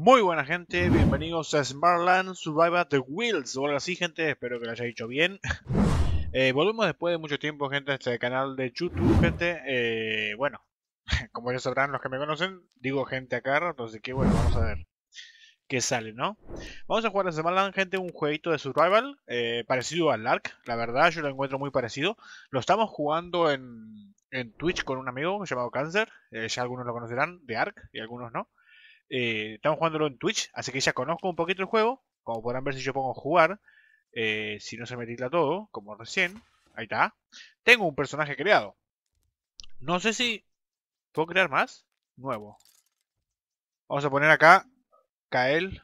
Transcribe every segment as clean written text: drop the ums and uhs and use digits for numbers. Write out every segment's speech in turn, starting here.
Muy buena gente, bienvenidos a Smartland Survival the Wheels o algo así gente, espero que lo haya dicho bien. Volvemos después de mucho tiempo gente a este canal de YouTube gente. Bueno, como ya sabrán los que me conocen, digo gente acá rato, así que bueno, vamos a ver qué sale, ¿no? Vamos a jugar a Smartland gente, un jueguito de survival parecido al Ark, la verdad yo lo encuentro muy parecido. Lo estamos jugando en Twitch con un amigo llamado Cancer, ya algunos lo conocerán de Ark y algunos no. Estamos jugándolo en Twitch, así que ya conozco un poquito el juego. Como podrán ver si yo pongo jugar, si no se me titla todo, como recién. Ahí está. Tengo un personaje creado. No sé si puedo crear más. Nuevo. Vamos a poner acá Kael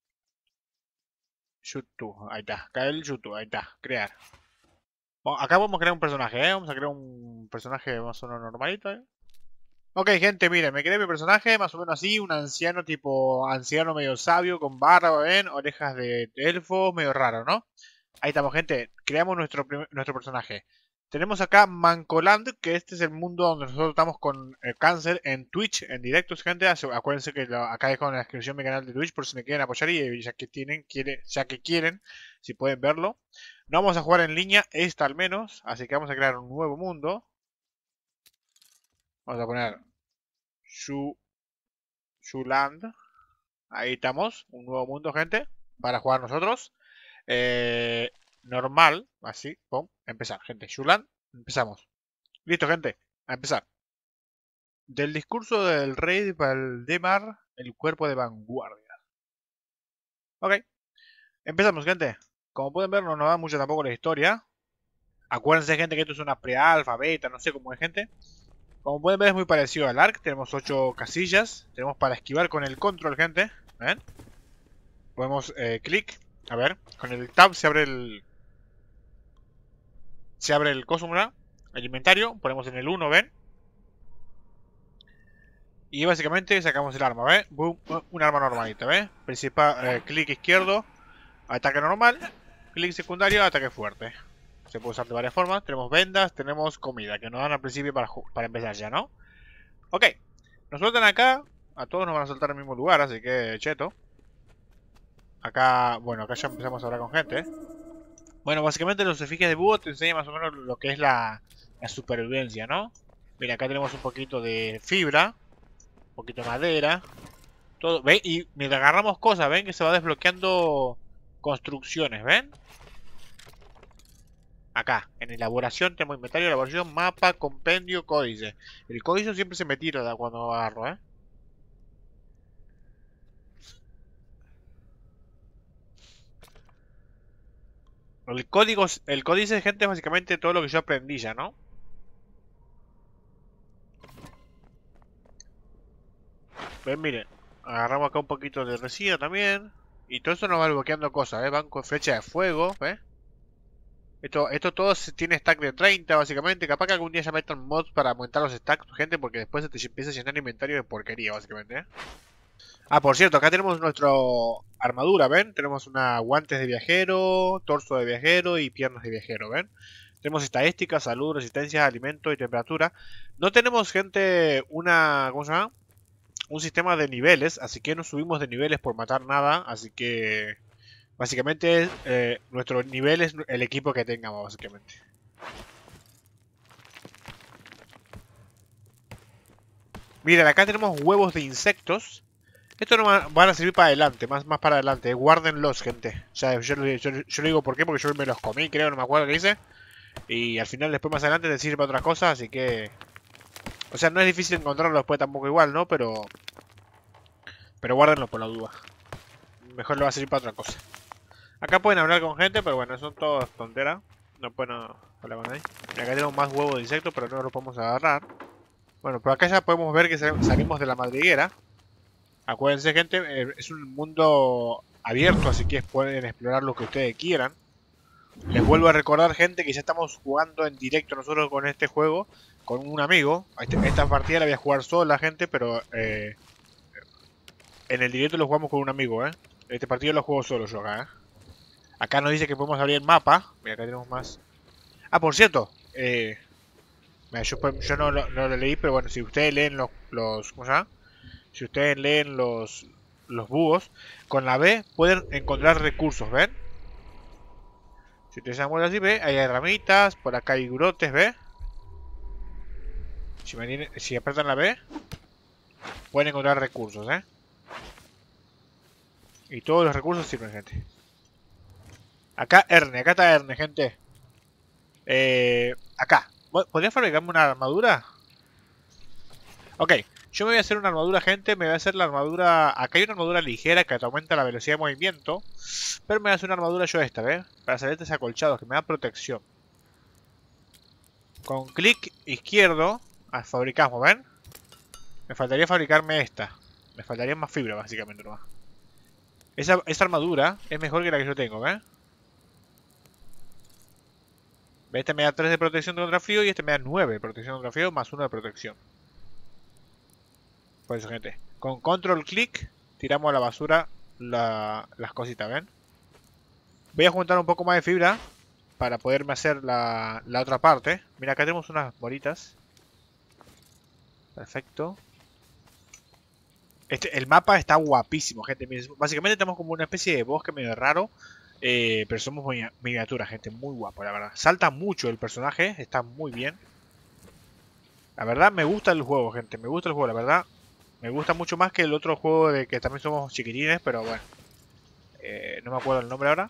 Yutu. Ahí está. Kael Yutu. Ahí está. Crear. Bueno, acá vamos a crear un personaje, ¿eh? Vamos a crear un personaje más o menos normalito, ¿eh? Ok, gente, miren, me creé mi personaje más o menos así, un anciano tipo anciano medio sabio, con barba, ¿ven? Orejas de elfo, medio raro, ¿no? Ahí estamos, gente, creamos nuestro personaje. Tenemos acá Mancoland, que este es el mundo donde nosotros estamos con Cáncer en Twitch, en directos, gente. Acuérdense que acá dejo en la descripción mi canal de Twitch por si me quieren apoyar y ya que quieren, si pueden verlo. No vamos a jugar en línea, esta al menos, así que vamos a crear un nuevo mundo. Vamos a poner Shuland. Ahí estamos. Un nuevo mundo, gente. Para jugar nosotros. Normal. Así. Pum. Empezar, gente. Shuland. Empezamos. Listo, gente. A empezar. Del discurso del rey de Valdemar, el cuerpo de vanguardia. Ok. Empezamos, gente. Como pueden ver, no nos da mucho tampoco la historia. Acuérdense, gente, que esto es una pre-alfa, beta, no sé cómo es, gente. Como pueden ver, es muy parecido al ARK. Tenemos 8 casillas. Tenemos para esquivar con el control, gente. ¿Ven? Podemos clic. A ver, con el tab se abre el. Se abre el coso, ¿verdad? El inventario. Ponemos en el 1, ¿ven? Y básicamente sacamos el arma, ¿ven? Boom, un arma normalita, ¿ven? Principal, clic izquierdo, ataque normal. Clic secundario, ataque fuerte. Se puede usar de varias formas. Tenemos vendas, tenemos comida, que nos dan al principio para empezar ya, ¿no? Ok. Nos sueltan acá. A todos nos van a soltar en el mismo lugar, así que cheto. Acá, bueno, acá ya empezamos a hablar con gente, ¿eh? Bueno, básicamente los efigies de búho te enseñan más o menos lo que es la supervivencia, ¿no? Mira, acá tenemos un poquito de fibra, un poquito de madera, todo, ¿ven? Y mientras agarramos cosas, ¿ven? Que se va desbloqueando construcciones, ¿ven? Acá, en elaboración tenemos inventario, elaboración, mapa, compendio, códice. El códice siempre se me tira cuando agarro, ¿eh? El códice, gente, es básicamente todo lo que yo aprendí ya, ¿no? Ven, miren, agarramos acá un poquito de resina también. Y todo eso nos va bloqueando cosas, ¿eh? Van con flecha de fuego, ¿ves? Esto todo tiene stack de 30, básicamente. Capaz que algún día ya metan mods para aumentar los stacks, gente, porque después se te empieza a llenar inventario de porquería, básicamente, ¿eh? Ah, por cierto, acá tenemos nuestra armadura, ¿ven? Tenemos una guantes de viajero, torso de viajero y piernas de viajero, ¿ven? Tenemos estadísticas, salud, resistencia, alimento y temperatura. No tenemos, gente, ¿cómo se llama? Un sistema de niveles, así que no subimos de niveles por matar nada, así que básicamente nuestro nivel es el equipo que tengamos, básicamente. Miren, acá tenemos huevos de insectos. Estos no van a servir para adelante, más para adelante. Guárdenlos, gente. O sea, yo le digo por qué, porque yo me los comí, creo, no me acuerdo qué hice. Y al final, después más adelante, te sirve para otra cosa, así que... O sea, no es difícil encontrarlo después tampoco igual, ¿no? Pero guárdenlo por la duda. Mejor le va a servir para otra cosa. Acá pueden hablar con gente, pero bueno, son todas tonteras. No pueden hablar con nadie. Y acá tenemos más huevos de insectos, pero no los podemos agarrar. Bueno, por acá ya podemos ver que salimos de la madriguera. Acuérdense, gente, es un mundo abierto, así que pueden explorar lo que ustedes quieran. Les vuelvo a recordar, gente, que ya estamos jugando en directo nosotros con este juego, con un amigo. Esta partida la voy a jugar sola, gente, pero en el directo lo jugamos con un amigo, ¿eh? Este partido lo juego solo yo acá, ¿eh? Acá nos dice que podemos abrir el mapa. Mira, acá tenemos más. Ah, por cierto, mira, yo no lo leí, pero bueno, si ustedes leen ¿cómo se llama? Si ustedes leen los búhos, con la B pueden encontrar recursos, ¿ven? Si ustedes se mueven así, ¿ve? Ahí hay ramitas, por acá hay brotes, ¿ve? Si apretan la B, pueden encontrar recursos, ¿eh? Y todos los recursos sirven, gente. Acá está Erne, gente. Acá. ¿Podría fabricarme una armadura? Ok, yo me voy a hacer una armadura, gente. Me voy a hacer la armadura... Acá hay una armadura ligera que te aumenta la velocidad de movimiento. Pero me voy a hacer una armadura yo esta, ¿ves? Para hacer estos acolchados, que me da protección. Con clic izquierdo fabricamos, ¿ven? Me faltaría fabricarme esta. Me faltaría más fibra, básicamente, nomás. Esa armadura es mejor que la que yo tengo, ¿ves? Este me da 3 de protección contra frío y este me da 9 de protección contra frío más 1 de protección. Por eso, gente. Con control clic tiramos a la basura las cositas, ¿ven? Voy a juntar un poco más de fibra para poderme hacer la otra parte. Mira, acá tenemos unas bolitas. Perfecto. El mapa está guapísimo, gente. Básicamente tenemos como una especie de bosque medio raro. Pero somos miniaturas, gente. Muy guapo, la verdad. Salta mucho el personaje. Está muy bien. La verdad, me gusta el juego, gente. Me gusta el juego, la verdad. Me gusta mucho más que el otro juego de que también somos chiquitines. Pero bueno. No me acuerdo el nombre ahora.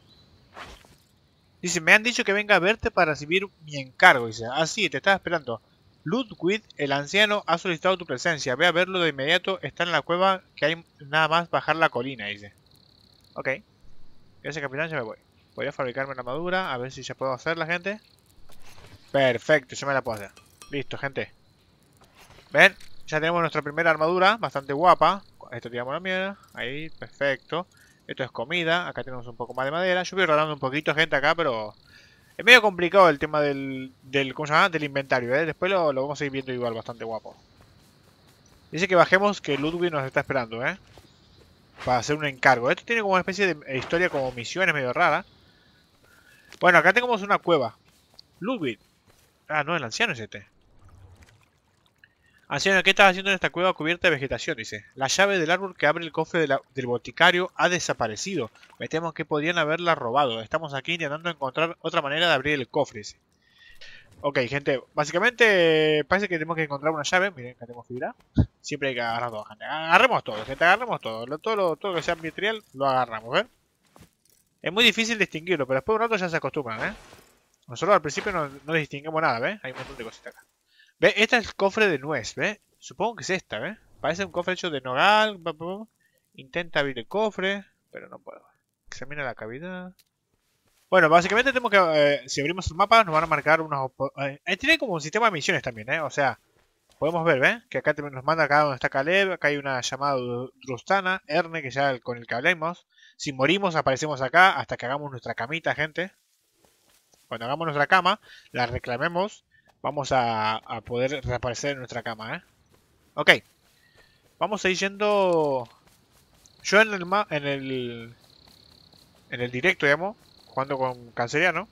Dice, me han dicho que venga a verte para recibir mi encargo. Dice, ah, sí, te estaba esperando. Ludwig, el anciano, ha solicitado tu presencia. Ve a verlo de inmediato. Está en la cueva que hay nada más bajar la colina, dice. Ok. Gracias, capitán, ya me voy. Voy a fabricarme una armadura. A ver si ya puedo hacerla, gente. Perfecto, yo me la puedo hacer. Listo, gente. ¿Ven? Ya tenemos nuestra primera armadura. Bastante guapa. Esto tiramos la mierda. Ahí, perfecto. Esto es comida. Acá tenemos un poco más de madera. Yo voy rodando un poquito, gente, acá, pero... Es medio complicado el tema ¿cómo se llama? Del inventario, ¿eh? Después lo vamos a ir viendo igual, bastante guapo. Dice que bajemos, que Ludwig nos está esperando, ¿eh? Para hacer un encargo. Esto tiene como una especie de historia como misiones medio rara. Bueno, acá tenemos una cueva. Ludwig. Ah, no, el anciano es este. Anciano, ¿qué estás haciendo en esta cueva cubierta de vegetación? Dice. La llave del árbol que abre el cofre del boticario ha desaparecido. Me temo que podrían haberla robado. Estamos aquí intentando encontrar otra manera de abrir el cofre. Dice. Ok, gente. Básicamente parece que tenemos que encontrar una llave. Miren, acá tenemos fibra. Siempre hay que agarrar todo, gente. Agarremos todo, gente. Agarremos todo. Todo lo que sea material lo agarramos, ¿ven? Es muy difícil distinguirlo, pero después de un rato ya se acostumbran, ¿eh? Nosotros al principio no distinguimos nada, ¿ves? Hay un montón de cositas acá. ¿Ve? Este es el cofre de nuez, ¿ve? Supongo que es esta, ¿ve? Parece un cofre hecho de nogal. Intenta abrir el cofre, pero no puedo. Examina la cavidad. Bueno, básicamente tenemos que... si abrimos el mapa nos van a marcar unos... tiene como un sistema de misiones también, ¿eh? O sea, podemos ver, ¿ve? Que acá nos manda acá donde está Caleb. Acá hay una llamada Drustana, Erne, que ya con el que hablemos. Si morimos aparecemos acá hasta que hagamos nuestra camita, gente. Cuando hagamos nuestra cama, la reclamemos. Vamos a poder reaparecer en nuestra cama, ¿eh? Ok. Vamos a ir yendo... Yo en el directo, digamos, jugando con Canceriano,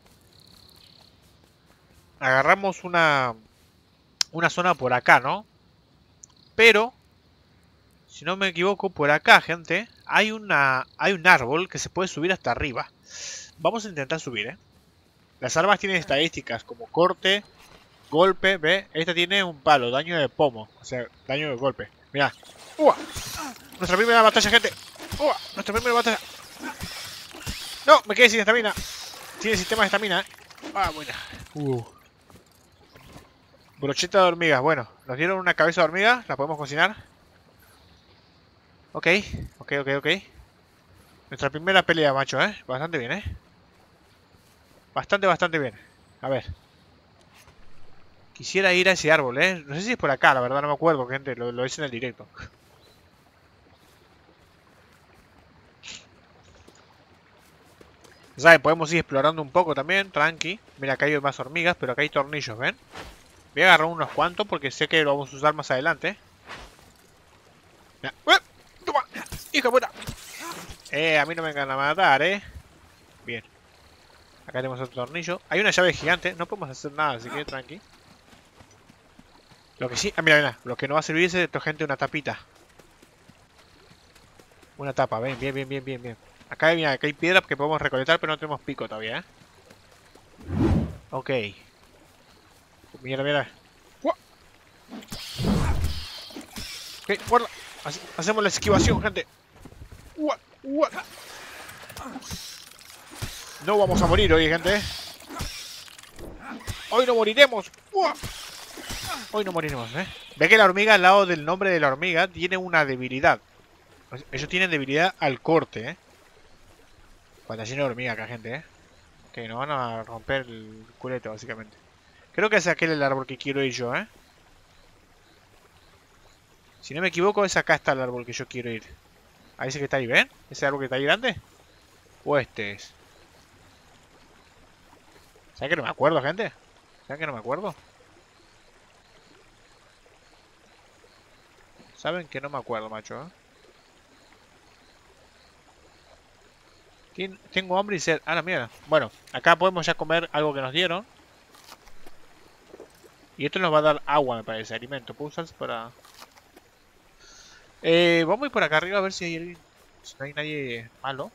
agarramos una zona por acá, ¿no? Pero, si no me equivoco, por acá, gente, hay un árbol que se puede subir hasta arriba. Vamos a intentar subir, ¿eh? Las armas tienen estadísticas como corte, golpe, ¿ve? Esta tiene un palo, daño de pomo, o sea, daño de golpe. Mirá. ¡Uah! Nuestra primera batalla, gente. ¡Uah! Nuestra primera batalla. No, me quedé sin estamina. Tiene sistema de estamina, ¿eh? Ah, buena. Brocheta de hormigas. Bueno, nos dieron una cabeza de hormiga. La podemos cocinar. Ok. Nuestra primera pelea, macho, ¿eh? Bastante bien, ¿eh? Bastante bien. A ver. Quisiera ir a ese árbol, ¿eh? No sé si es por acá, la verdad no me acuerdo, gente. Lo hice en el directo. ¿Saben? Podemos ir explorando un poco también, tranqui. Mira, acá hay más hormigas, pero acá hay tornillos, ¿ven? Voy a agarrar unos cuantos porque sé que lo vamos a usar más adelante. Mira. ¡Toma! ¡Hijo de puta! A mí no me vengan a matar, Bien. Acá tenemos otro tornillo. Hay una llave gigante. No podemos hacer nada, así que tranqui. Lo que sí... Ah, mira. Lo que no va a servir es esto, gente, una tapita. Una tapa, ven, bien, bien, bien, bien, bien. Acá, mira, acá hay piedras que podemos recolectar, pero no tenemos pico todavía, ¿eh? Ok. Mira, mira. ¡Guau! Ok, guarda. Hacemos la esquivación, gente. ¡Guau! ¡Guau! No vamos a morir hoy, gente. Hoy no moriremos. ¡Guau! Hoy no moriremos, ¿eh? Ve que la hormiga al lado del nombre de la hormiga tiene una debilidad. Ellos tienen debilidad al corte, ¿eh? Cuando lleno de hormiga acá, gente, ¿eh? Que nos van a romper el culete, básicamente. Creo que es aquel el árbol que quiero ir yo, ¿eh? Si no me equivoco, es acá está el árbol que yo quiero ir. Ahí ese que está ahí, ¿ven? Ese árbol que está ahí grande. O este es. ¿Saben que no me acuerdo, gente? ¿Saben que no me acuerdo? ¿Saben que no me acuerdo, macho? Tengo hambre y sed. Ah, la mierda. Bueno, acá podemos ya comer algo que nos dieron. Y esto nos va a dar agua, me parece. Alimento. ¿Puedo usarse para...? Vamos a ir por acá arriba a ver si hay alguien... Si no hay nadie malo.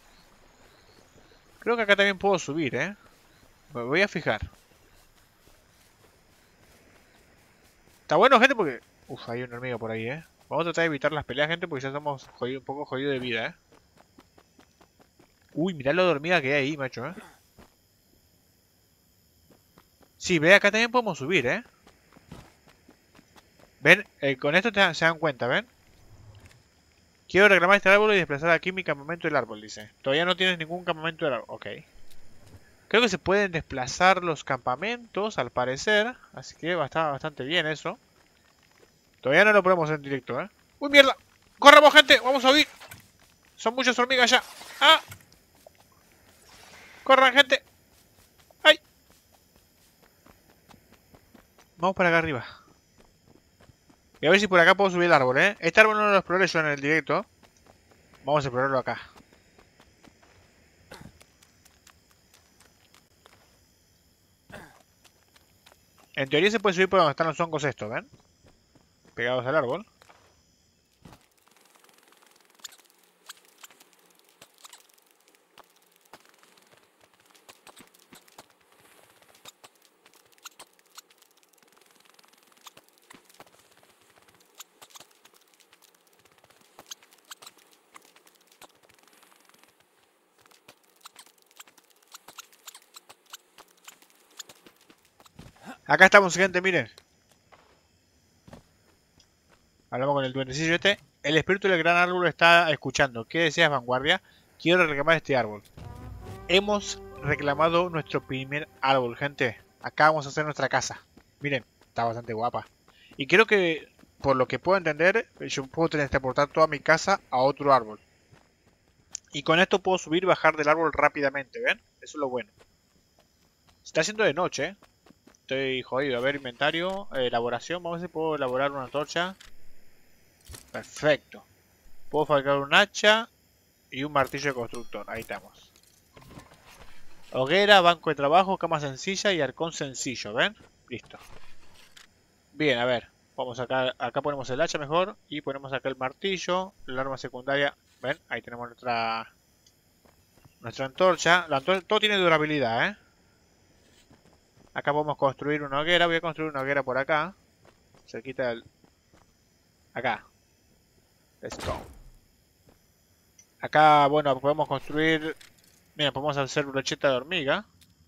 Creo que acá también puedo subir, ¿eh? Me voy a fijar. Está bueno, gente, porque... Uf, hay una hormiga por ahí, ¿eh? Vamos a tratar de evitar las peleas, gente, porque ya estamos un poco jodidos de vida, ¿eh? Uy, mirá lo de hormiga que hay ahí, macho, ¿eh? Sí, ve, acá también podemos subir, ¿eh? ¿Ven? Con esto se dan cuenta, ¿ven? Quiero reclamar este árbol y desplazar aquí mi campamento del árbol, dice. Todavía no tienes ningún campamento del árbol. Ok. Creo que se pueden desplazar los campamentos, al parecer. Así que está bastante bien eso. Todavía no lo ponemos en directo, ¿eh? ¡Uy, mierda! ¡Corramos, gente! ¡Vamos a huir! Son muchas hormigas ya. ¡Ah! ¡Corran, gente! ¡Ay! Vamos para acá arriba. Y a ver si por acá puedo subir el árbol, ¿eh? Este árbol no lo exploré yo en el directo. Vamos a explorarlo acá. En teoría se puede subir por donde están los hongos estos, ¿ven? Pegados al árbol. Acá estamos, gente, miren. Hablamos con el duendecillo este. El espíritu del gran árbol está escuchando. ¿Qué deseas, vanguardia? Quiero reclamar este árbol. Hemos reclamado nuestro primer árbol, gente. Acá vamos a hacer nuestra casa. Miren, está bastante guapa. Y creo que, por lo que puedo entender, yo puedo transportar toda mi casa a otro árbol. Y con esto puedo subir y bajar del árbol rápidamente, ¿ven? Eso es lo bueno. Se está haciendo de noche, ¿eh? Estoy jodido. A ver, inventario, elaboración. Vamos a ver si puedo elaborar una antorcha. Perfecto. Puedo fabricar un hacha y un martillo de constructor. Ahí estamos. Hoguera, banco de trabajo, cama sencilla y arcón sencillo, ¿ven? Listo. Bien, a ver. Vamos acá, acá ponemos el hacha mejor y ponemos acá el martillo, el arma secundaria. ¿Ven? Ahí tenemos nuestra antorcha. Todo tiene durabilidad, ¿eh? Acá podemos construir una hoguera. Voy a construir una hoguera por acá. Cerquita del... Acá. Let's go. Acá, bueno, podemos construir... Mira, podemos hacer brocheta de hormiga.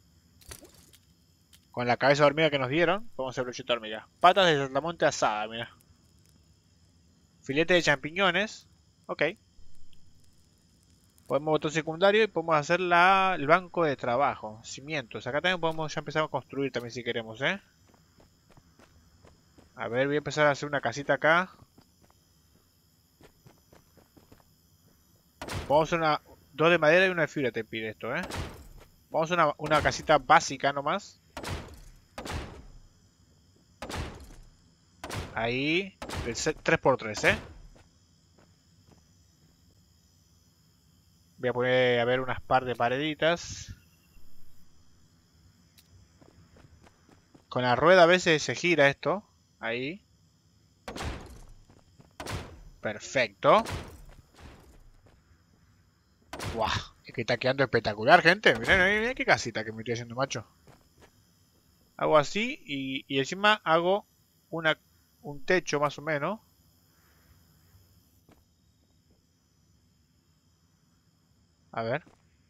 Con la cabeza de hormiga que nos dieron, podemos hacer brocheta de hormiga. Patas de saltamonte asada, mira. Filete de champiñones. Ok. Podemos botón secundario y podemos hacer el banco de trabajo. Cimientos. Acá también podemos ya empezar a construir también si queremos, ¿eh? A ver, voy a empezar a hacer una casita acá. Vamos a hacer dos de madera y una de fibra te pide esto, ¿eh? Vamos a hacer una casita básica nomás. Ahí. Del 3x3, ¿eh? Voy a poner, a ver, unas par de pareditas. Con la rueda a veces se gira esto. Ahí. Perfecto. Guau, es que está quedando espectacular, gente. Miren, miren qué casita que me estoy haciendo, macho. Hago así y encima hago un techo más o menos. A ver.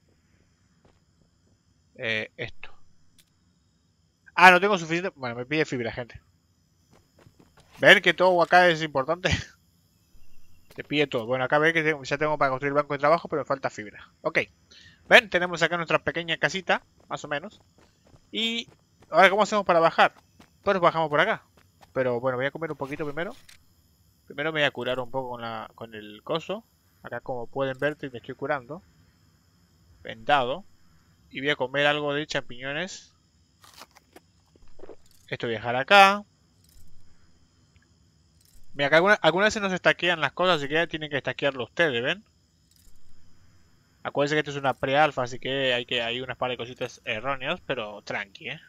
Esto. Ah, no tengo suficiente. Bueno, me pide fibra, gente. ¿Ven que todo acá es importante? Te pide todo. Bueno, acá ve que ya tengo para construir el banco de trabajo, pero me falta fibra. Ok. ¿Ven? Tenemos acá nuestra pequeña casita, más o menos. Y ahora, ¿cómo hacemos para bajar? Pues bajamos por acá. Pero bueno, voy a comer un poquito primero. Primero me voy a curar un poco con el coso. Acá, como pueden ver, me estoy curando. Vendado. Y voy a comer algo de champiñones. Esto voy a dejar acá. Mira, que algunas veces no se stackean las cosas, así que tienen que stackearlo ustedes, ¿ven? Acuérdense que esto es una pre-alfa, así que hay unas par de cositas erróneas, pero tranqui, ¿eh?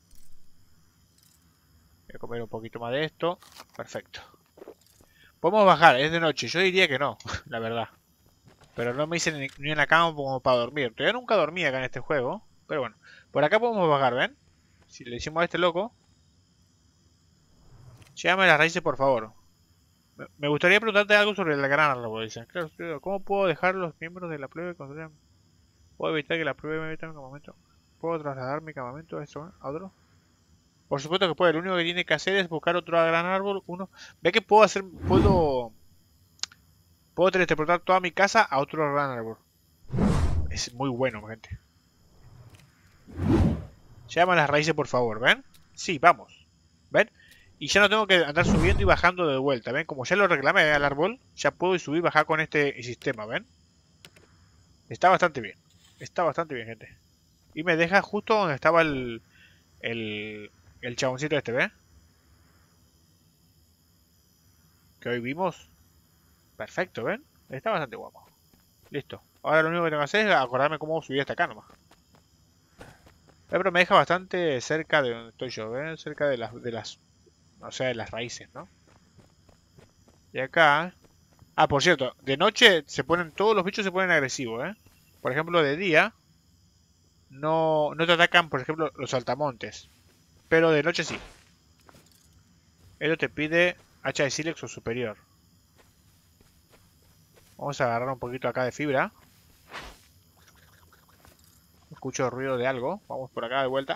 Voy a comer un poquito más de esto. Perfecto. Podemos bajar, es de noche. Yo diría que no, la verdad. Pero no me hice ni en la cama como para dormir. Todavía nunca dormí acá en este juego. Pero bueno, por acá podemos bajar, ¿ven? Si le decimos a este loco. Llévame las raíces, por favor. Me gustaría preguntarte algo sobre el gran árbol. Dicen, claro, ¿cómo puedo dejar los miembros de la plebe construyan? ¿Puedo evitar que la plebe me meta en mi campamento? ¿Puedo trasladar mi campamento a otro? Por supuesto que puede. Lo único que tiene que hacer es buscar otro gran árbol. Ve que puedo hacer. Puedo teletransportar toda mi casa a otro gran árbol. Es muy bueno, gente. Llama las raíces, por favor, ¿ven? Sí, vamos. ¿Ven? Y ya no tengo que andar subiendo y bajando de vuelta, ¿ven? Como ya lo reclamé al árbol, ya puedo subir y bajar con este sistema, ¿ven? Está bastante bien. Está bastante bien, gente. Y me deja justo donde estaba el chaboncito este, ¿ven? Que hoy vimos. Perfecto, ¿ven? Está bastante guapo. Listo. Ahora lo único que tengo que hacer es acordarme cómo subir hasta acá nomás. Pero me deja bastante cerca de donde estoy yo, ¿ven? Cerca o sea, de las raíces, ¿no? Y acá... Ah, por cierto, de noche todos los bichos se ponen agresivos, ¿eh? Por ejemplo, de día no te atacan, por ejemplo, los saltamontes. Pero de noche sí. Esto te pide hacha de sílex o superior. Vamos a agarrar un poquito acá de fibra. Escucho ruido de algo. Vamos por acá de vuelta.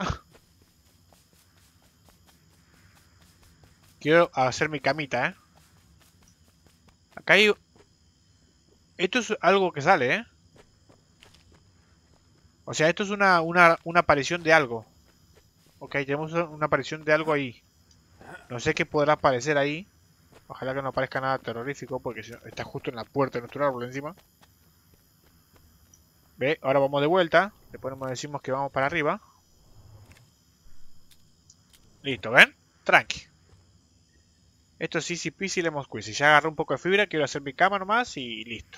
Quiero hacer mi camita, ¿eh? Acá hay... Esto es algo que sale, ¿eh? O sea, esto es una aparición de algo. Ok, tenemos una aparición de algo ahí. No sé qué podrá aparecer ahí. Ojalá que no aparezca nada terrorífico, porque está justo en la puerta de nuestro árbol encima. Ve, ahora vamos de vuelta. Le decimos que vamos para arriba. Listo, ¿ven? Tranqui. Esto es easy peasy lemon squeezy. Ya agarré un poco de fibra, quiero hacer mi cama nomás y listo.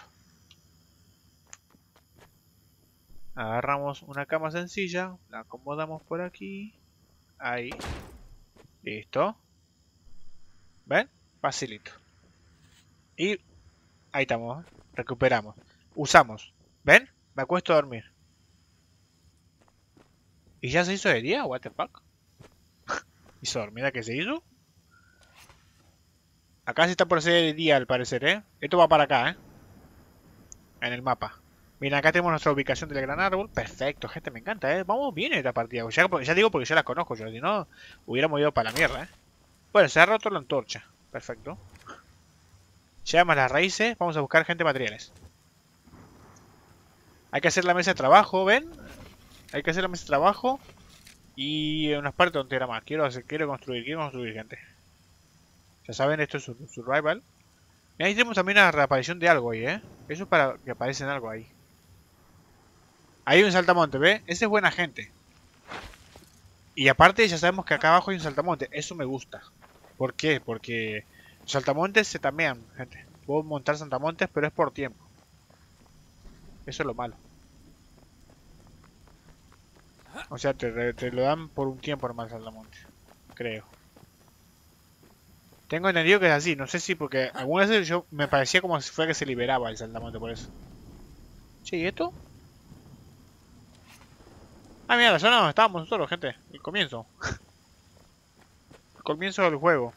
Agarramos una cama sencilla, la acomodamos por aquí. Ahí. Listo. ¿Ven? Facilito. Y ahí estamos. Recuperamos. Usamos. ¿Ven? Me acuesto a dormir. ¿Y ya se hizo de día? What the fuck? ¿Hizo dormir a que se hizo? Acá se está por hacer de día al parecer, ¿eh? Esto va para acá, ¿eh? En el mapa. Miren, acá tenemos nuestra ubicación del gran árbol. Perfecto, gente, me encanta, ¿eh? Vamos bien en esta partida. Ya digo porque ya la conozco yo. Si no, hubiéramos ido para la mierda, ¿eh? Bueno, se ha roto la antorcha. Perfecto. Llevamos las raíces. Vamos a buscar gente materiales. Hay que hacer la mesa de trabajo, ¿ven? Hay que hacer la mesa de trabajo. Y unas partes donde era más. Quiero construir, gente. Ya saben, esto es un survival. Y ahí tenemos también una reaparición de algo ahí, ¿eh? Eso es para que aparecen algo ahí. Hay un saltamonte, ¿ve? Ese es buena gente. Y aparte ya sabemos que acá abajo hay un saltamonte. Eso me gusta. ¿Por qué? Porque los saltamontes se tamean, gente. Puedo montar saltamontes, pero es por tiempo. Eso es lo malo. O sea, te lo dan por un tiempo normal saltamonte. Creo. Tengo entendido que es así. No sé si porque algunas veces yo me parecía como si fuera que se liberaba el saltamonte por eso. Che, ¿y esto? Ah, mira, la zona donde estábamos nosotros, gente. El comienzo. El comienzo del juego.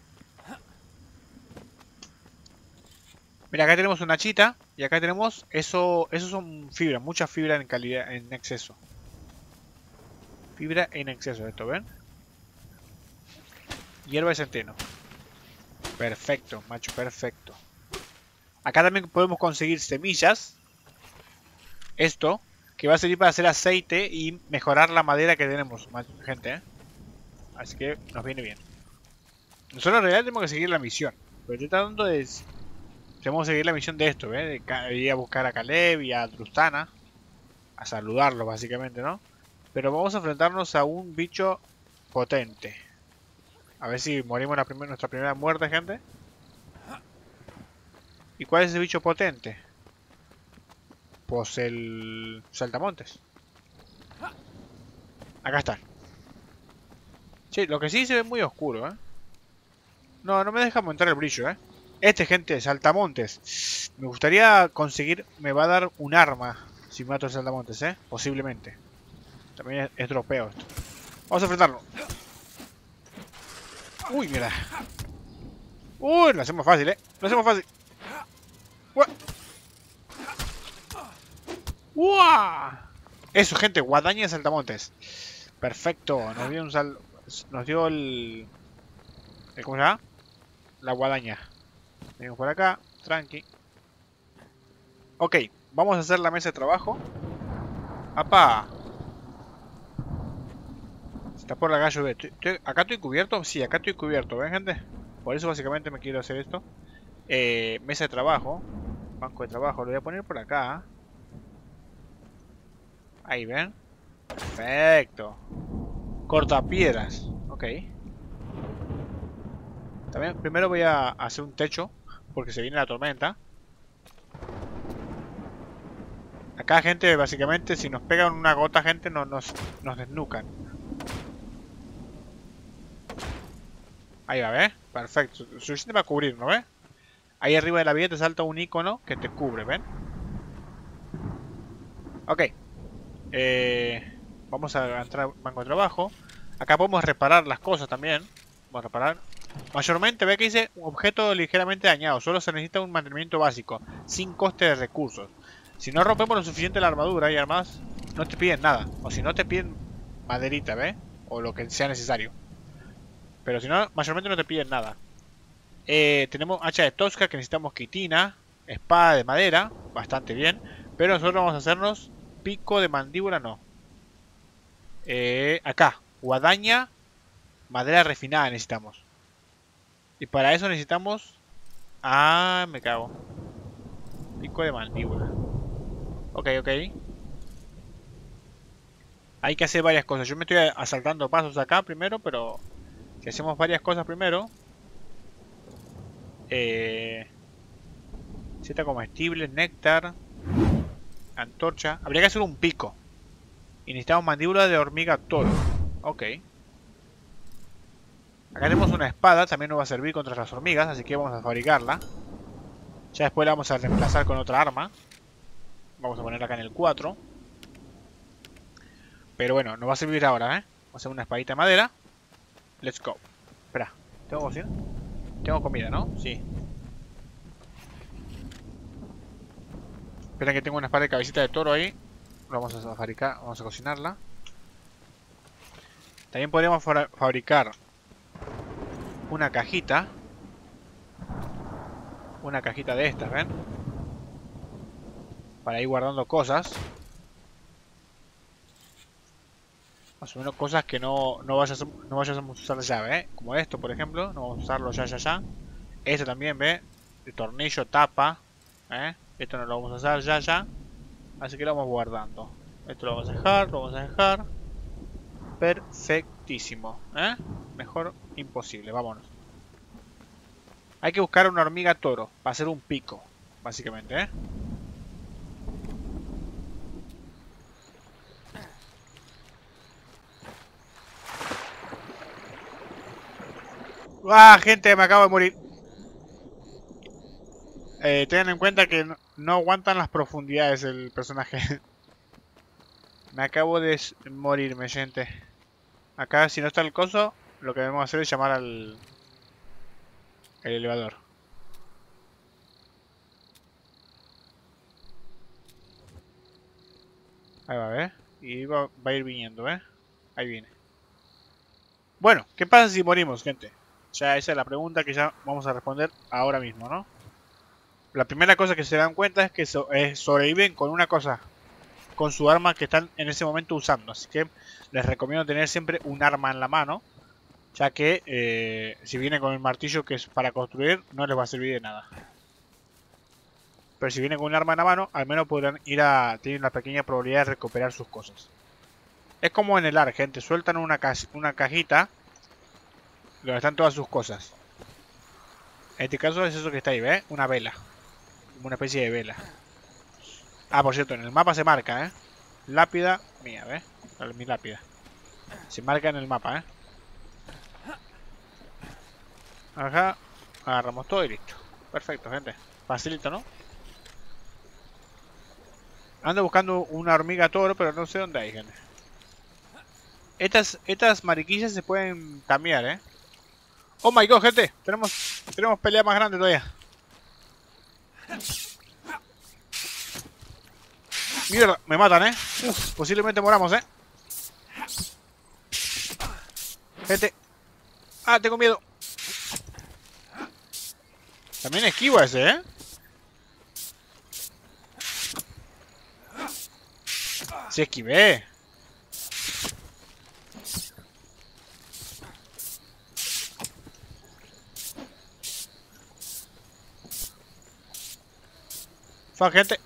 Mira, acá tenemos una chita. Y acá tenemos... Eso son fibra. Mucha fibra en calidad, en exceso. Fibra en exceso, esto, ¿ven? Hierba de centeno. Perfecto, macho, perfecto. Acá también podemos conseguir semillas. Esto, que va a servir para hacer aceite y mejorar la madera que tenemos, gente, ¿eh? Así que nos viene bien. Nosotros en realidad tenemos que seguir la misión. Pero estoy tratando de... Tenemos que seguir la misión de esto, ¿eh? De ir a buscar a Caleb y a Trustana. A saludarlos, básicamente, ¿no? Pero vamos a enfrentarnos a un bicho potente. A ver si morimos nuestra primera muerte, gente. ¿Y cuál es ese bicho potente? Pues el saltamontes. Acá está. Sí, lo que sí se ve muy oscuro, ¿eh? No, no me deja montar el brillo, ¿eh? Gente, saltamontes. Me gustaría conseguir... Me va a dar un arma si mato al saltamontes, ¿eh? Posiblemente. También es dropeo esto. Vamos a enfrentarlo. Uy, mira. Uy, lo hacemos fácil, ¿eh? Lo hacemos fácil. ¡Uah! Eso, gente, guadaña de saltamontes. Perfecto, nos dio nos dio ¿cómo se llama? La guadaña. Venimos por acá, tranqui. Ok, vamos a hacer la mesa de trabajo. ¡Apa! Se está por la gallo. ¿Acá estoy cubierto? Sí, acá estoy cubierto, ¿ven, gente? Por eso básicamente me quiero hacer esto. Mesa de trabajo. Banco de trabajo, lo voy a poner por acá. Ahí, ¿ven? Perfecto. Cortapiedras. Ok. También, primero voy a hacer un techo, porque se viene la tormenta. Acá, gente, básicamente, si nos pegan una gota, gente, nos desnucan. Ahí va, ¿ves? Perfecto. Suficiente para cubrir, ¿no ves? Ahí arriba de la vida te salta un icono que te cubre, ¿ven? Ok. Vamos a entrar al banco de trabajo. Acá podemos reparar las cosas también. Vamos a reparar. Mayormente, ve que dice un objeto ligeramente dañado. Solo se necesita un mantenimiento básico, sin coste de recursos. Si no rompemos lo suficiente la armadura y además no te piden nada. O si no te piden maderita, ¿ves? O lo que sea necesario. Pero si no, mayormente no te piden nada. Tenemos hacha de tosca que necesitamos quitina. Espada de madera, bastante bien. Pero nosotros vamos a hacernos pico de mandíbula, no. Acá, guadaña, madera refinada necesitamos. Y para eso necesitamos... Ah, me cago. Pico de mandíbula. Ok, ok. Hay que hacer varias cosas. Yo me estoy asaltando pasos acá primero, pero... Si hacemos varias cosas primero... Seta comestible, néctar... Antorcha. Habría que hacer un pico. Y necesitamos mandíbula de hormiga toro. Ok. Acá tenemos una espada, también nos va a servir contra las hormigas, así que vamos a fabricarla. Ya después la vamos a reemplazar con otra arma. Vamos a ponerla acá en el 4. Pero bueno, nos va a servir ahora, ¿eh? Vamos a hacer una espadita de madera. Let's go. Espera, ¿tengo cocina? Tengo comida, ¿no? Sí. Espera que tengo una espada de cabecita de toro ahí. Lo vamos a fabricar, vamos a cocinarla. También podríamos fabricar una cajita. Una cajita de estas, ¿ven? Para ir guardando cosas. Más o menos cosas que no vayamos a usar la llave, ¿eh? Como esto, por ejemplo. No vamos a usarlo ya. Esto también, ¿ve? El tornillo tapa, ¿eh? Esto no lo vamos a usar ya. Así que lo vamos guardando. Esto lo vamos a dejar, Perfectísimo, ¿eh? Mejor imposible, vámonos. Hay que buscar una hormiga toro para hacer un pico, básicamente, ¿eh? ¡Ah, gente! Me acabo de morir. Tengan en cuenta que no aguantan las profundidades el personaje. Me acabo de morirme, gente. Acá, si no está el coso, lo que debemos hacer es llamar al el elevador. Ahí va, ¿ves? Y va a ir viniendo, ¿ves? Ahí viene. Bueno, ¿qué pasa si morimos, gente? Ya esa es la pregunta que ya vamos a responder ahora mismo, ¿no? La primera cosa que se dan cuenta es que sobreviven con una cosa. Con su arma que están en ese momento usando. Así que les recomiendo tener siempre un arma en la mano. Ya que si viene con el martillo que es para construir, no les va a servir de nada. Pero si viene con un arma en la mano, al menos podrán tienen la pequeña probabilidad de recuperar sus cosas. Es como en el ARK, gente. Sueltan una cajita donde están todas sus cosas. En este caso es eso que está ahí, ¿ves? Una vela. Como una especie de vela. Ah, por cierto, en el mapa se marca, ¿eh? Lápida mía, ¿ves? Mi lápida. Se marca en el mapa, ¿eh? Ajá. Agarramos todo y listo. Perfecto, gente. Facilito, ¿no? Ando buscando una hormiga toro, pero no sé dónde hay, gente. Estas mariquillas se pueden cambiar, ¿eh? Oh my god, gente. Tenemos pelea más grande todavía. Mierda, me matan, ¿eh? Uf, posiblemente moramos, ¿eh? Gente. Ah, tengo miedo. También esquivo ese, ¿eh? Sí esquivé. Fuck, gente.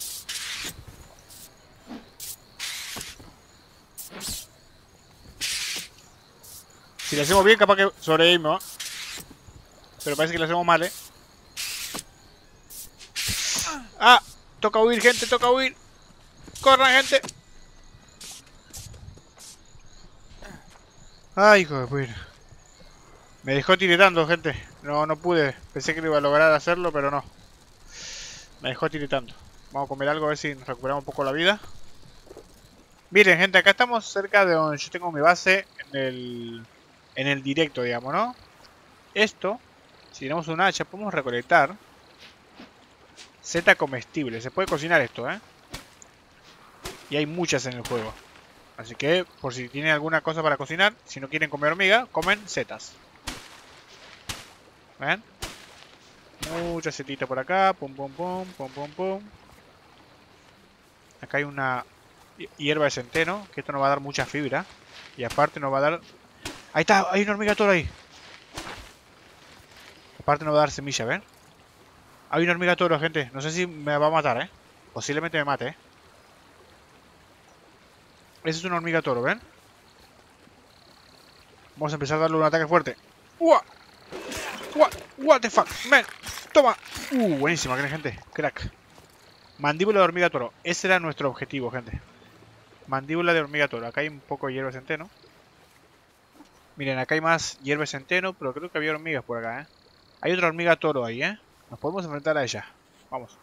Si le hacemos bien, capaz que sobrevivimos, ¿eh? Pero parece que le hacemos mal, ¿eh? Ah, toca huir, gente, toca huir. Corran, gente. Ay, hijo de puta. Me dejó tiritando, gente. No pude. Pensé que lo iba a lograr hacerlo, pero no. Me dejó tiritando. Vamos a comer algo a ver si nos recuperamos un poco la vida. Miren, gente, acá estamos cerca de donde yo tengo mi base en el directo, digamos, ¿no? Esto, si tenemos un hacha, podemos recolectar seta comestible. Se puede cocinar esto, ¿eh? Y hay muchas en el juego. Así que, por si tienen alguna cosa para cocinar, si no quieren comer hormiga, comen setas. ¿Ven? Muchas setitas por acá. Pum, pum, pum, pum, pum, pum. Acá hay una hierba de centeno, que esto nos va a dar mucha fibra. Y aparte nos va a dar... Ahí está, hay una hormiga toro ahí. Aparte nos va a dar semilla, ¿ven? Hay una hormiga toro, gente. No sé si me va a matar, ¿eh? Posiblemente me mate, ¿eh? Esa es una hormiga toro, ¿ven? Vamos a empezar a darle un ataque fuerte. ¡Uah! What the fuck, man. Toma. Buenísima, gente. Crack. Mandíbula de hormiga toro. Ese era nuestro objetivo, gente. Mandíbula de hormiga toro. Acá hay un poco de hierba de centeno. Miren, acá hay más hierba de centeno, pero creo que había hormigas por acá, ¿eh? Hay otra hormiga toro ahí, ¿eh? Nos podemos enfrentar a ella. Vamos.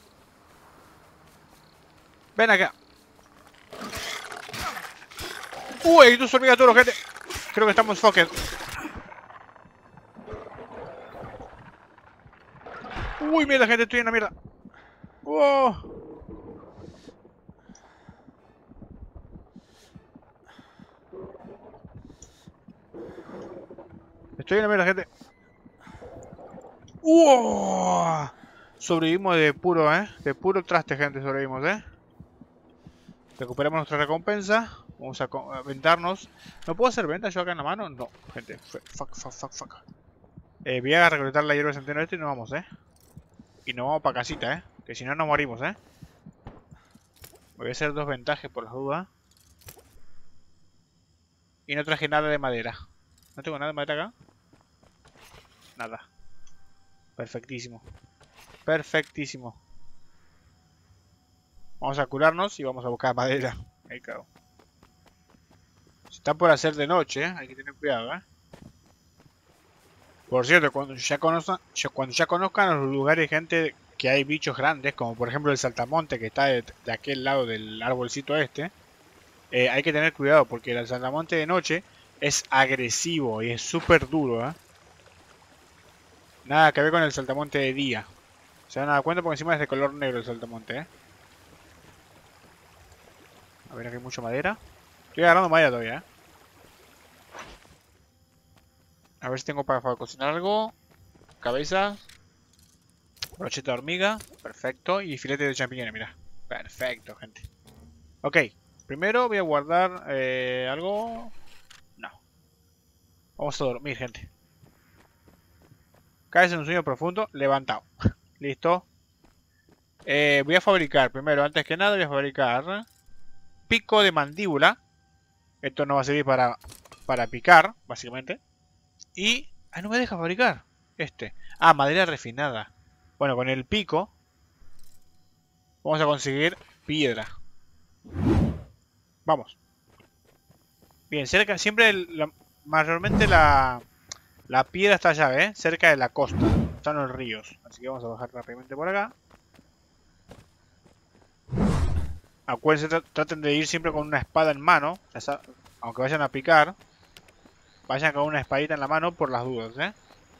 Ven acá. Hay dos hormigas toro, gente. Creo que estamos fucked. Mierda, gente, estoy en la mierda. Estoy en la mierda, gente. Sobrevivimos de puro, de puro traste, gente, sobrevivimos, Recuperamos nuestra recompensa. Vamos a vendarnos. ¿No puedo hacer venta yo acá en la mano? No, gente. Fuck. Voy a recolectar la hierba de centeno y nos vamos, Y nos vamos para casita, que si no nos morimos, Voy a hacer 2 vendajes por las dudas. Y no traje nada de madera. ¿No tengo nada de madera acá? Nada. Perfectísimo. Perfectísimo. Vamos a curarnos y vamos a buscar madera. Ahí cago. Se está por hacer de noche, hay que tener cuidado, Por cierto, cuando ya conozcan los lugares, gente, que hay bichos grandes, como por ejemplo el saltamonte que está de aquel lado del arbolcito este, hay que tener cuidado porque el saltamonte de noche es agresivo y es súper duro, ¿eh? Nada que ver con el saltamonte de día. Se van a dar cuenta porque encima es de color negro el saltamonte, ¿eh? A ver, aquí hay mucha madera. Estoy agarrando madera todavía, ¿eh? A ver si tengo para cocinar algo. Cabeza. Brocheta de hormiga. Perfecto. Y filete de champiñones, mira. Perfecto, gente. Ok. Primero voy a guardar algo. No. Vamos a dormir, gente. Caes en un sueño profundo. Levantado. Listo. Voy a fabricar, primero, antes que nada, voy a fabricar pico de mandíbula. Esto nos va a servir para picar, básicamente. Y... ah, no me deja fabricar. Ah, madera refinada. Bueno, con el pico vamos a conseguir piedra. Vamos. Bien, cerca, siempre, mayormente la piedra está allá, ¿eh? Cerca de la costa. Están los ríos. Así que vamos a bajar rápidamente por acá. Acuérdense, traten de ir siempre con una espada en mano. Aunque vayan a picar, vayan con una espadita en la mano por las dudas, ¿eh?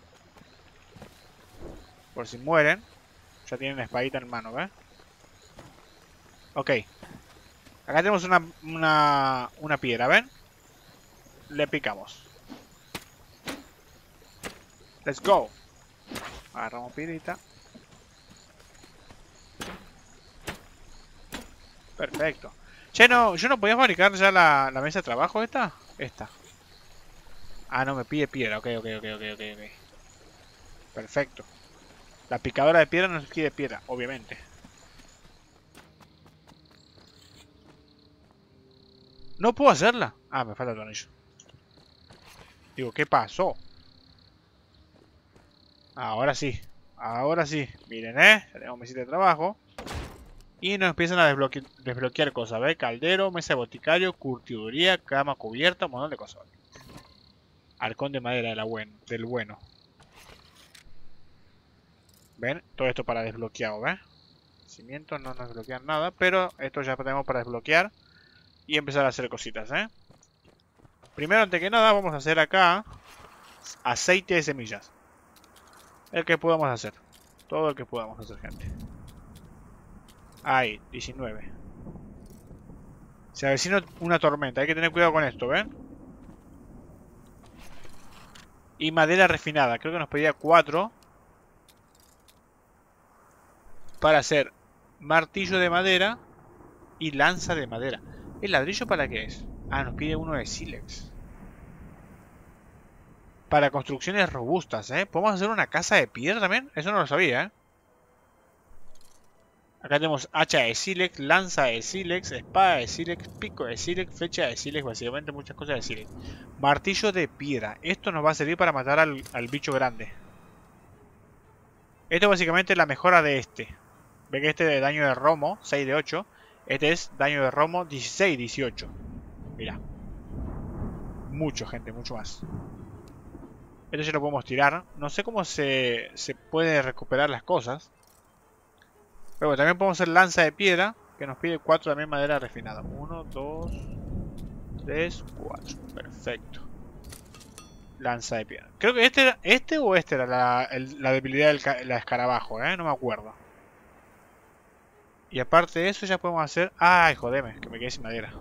Por si mueren, ya tienen la espadita en mano, ¿ves? Ok. Acá tenemos una piedra, ¿ven? Le picamos. Let's go. Agarramos piedrita. Perfecto. Che, no, yo no podía fabricar ya la mesa de trabajo esta. Ah, no, me pide piedra. Ok. Perfecto. La picadora de piedra nos pide piedra, obviamente. No puedo hacerla. Ah, me falta el tornillo. Digo, ¿qué pasó? Ahora sí. Ahora sí. Miren, ya tenemos mesita de trabajo. Y nos empiezan a desbloquear cosas, ¿ves? Caldero, mesa de boticario, curtiduría, cama cubierta, un montón de cosas. Arcón de madera del bueno. ¿Ven? Todo esto para desbloqueado, ¿ves? Cimientos no nos desbloquean nada, pero esto ya tenemos para desbloquear y empezar a hacer cositas, ¿eh? Primero, antes que nada, vamos a hacer acá aceite de semillas. El que podamos hacer. Todo el que podamos hacer, gente. Ahí, 19. Se avecina una tormenta, hay que tener cuidado con esto, ¿ven? Y madera refinada, creo que nos pedía 4 para hacer martillo de madera y lanza de madera. ¿El ladrillo para qué es? Ah, nos pide uno de sílex. Para construcciones robustas, ¿eh? ¿Podemos hacer una casa de piedra también? Eso no lo sabía, ¿eh? Acá tenemos hacha de sílex, lanza de sílex, espada de sílex, pico de sílex, flecha de sílex, básicamente muchas cosas de sílex. Martillo de piedra. Esto nos va a servir para matar al bicho grande. Esto básicamente es la mejora de este. Ve que este de daño de romo, 6 de 8. Este es daño de romo, 16, 18. Mira. Mucho, gente, mucho más. Esto ya lo podemos tirar. No sé cómo se puede recuperar las cosas. Pero bueno, también podemos hacer lanza de piedra, que nos pide 4 también madera refinada. 1, 2, 3, 4. Perfecto. Lanza de piedra. Creo que este o este era la debilidad del escarabajo, ¿eh? No me acuerdo. Y aparte de eso ya podemos hacer... ¡Ay, jodeme! Que me quedé sin madera.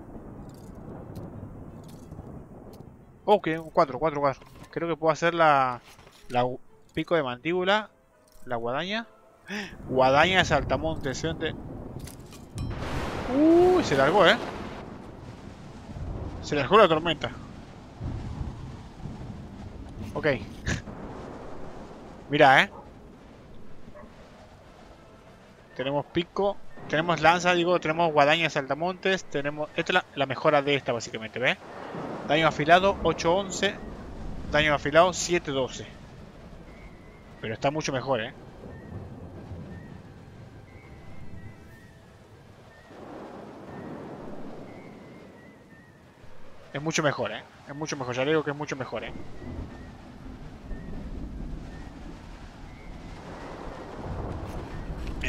Ok, 4. Creo que puedo hacer la pico de mandíbula. La guadaña. Guadaña de saltamontes. Uy, se largó, ¿eh? Se largó la tormenta. Ok. Mira, tenemos pico. Tenemos lanza, digo. Tenemos guadaña de saltamontes. Tenemos... Esta es la mejora de esta, básicamente, ¿ves? Daño afilado 8-11. Daño afilado 7-12. Pero está mucho mejor, ¿eh? Es mucho mejor, ¿eh? Es mucho mejor. Ya le digo que es mucho mejor, ¿eh?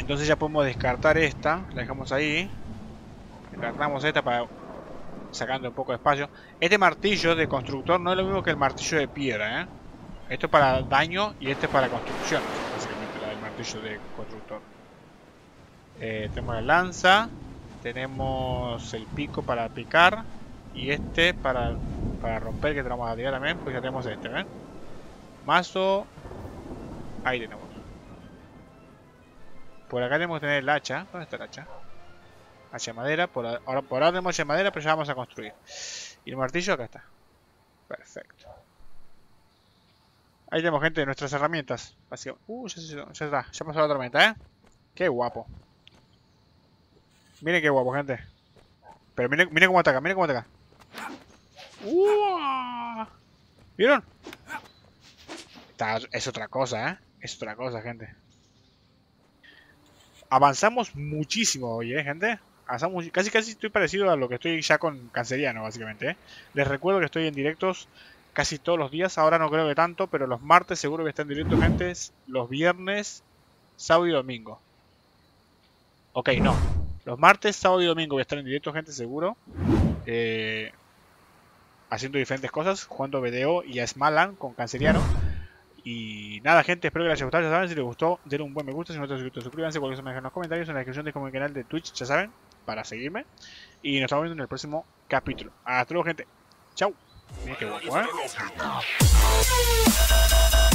Entonces ya podemos descartar esta. La dejamos ahí. Descartamos esta para sacando un poco de espacio. Este martillo de constructor no es lo mismo que el martillo de piedra, ¿eh? Esto es para daño y este es para construcción. Básicamente el martillo de constructor. Tenemos la lanza. Tenemos el pico para picar. Y este para romper, que te lo vamos a tirar también. Pues ya tenemos este, ¿ven? Mazo. Ahí tenemos. Por acá tenemos que tener el hacha. ¿Dónde está el hacha? Hacha de madera. Por ahora tenemos hacha de madera, pero ya vamos a construir. Y el martillo acá está. Perfecto. Ahí tenemos, gente, nuestras herramientas. Básicamente. Ya está. Ya pasó la tormenta, ¿eh? Qué guapo. Miren qué guapo, gente. Pero miren cómo ataca, miren cómo ataca. ¿Vieron? Es otra cosa, ¿eh? Es otra cosa, gente. Avanzamos muchísimo hoy, gente. Avanzamos casi estoy parecido a lo que estoy ya con Canceriano, básicamente, ¿eh? Les recuerdo que estoy en directos casi todos los días. Ahora no creo que tanto, pero los martes seguro que está en directo, gente. Los viernes, sábado y domingo. Ok, no. Los martes, sábado y domingo voy a estar en directo, gente, seguro. Haciendo diferentes cosas, jugando BDO y a Smalland con Canceriano. Y nada, gente, espero que les haya gustado. Ya saben, si les gustó, denle un buen me gusta. Si no están suscritos, suscríbanse. Cualquier cosa me dejan en los comentarios, en la descripción de mi canal de Twitch, ya saben, para seguirme. Y nos estamos viendo en el próximo capítulo. Hasta luego, gente. Chau. Mira qué guapo, ¿eh?